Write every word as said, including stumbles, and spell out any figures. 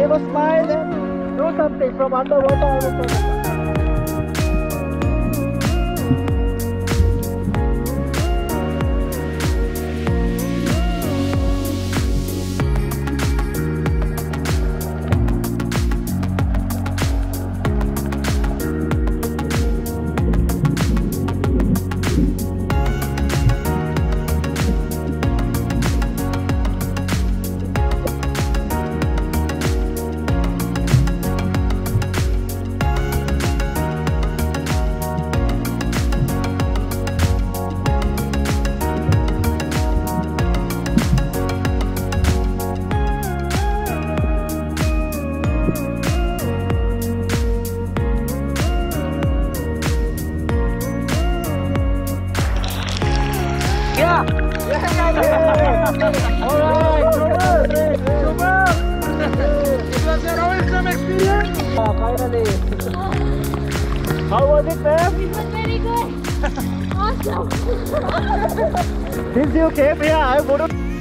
give a smile and do something from underwater. Yeah! Alright, super! Super! It was your awesome experience! Yeah, finally! How was it, ma'am? It was very good! Awesome! Since you came here, I wouldn't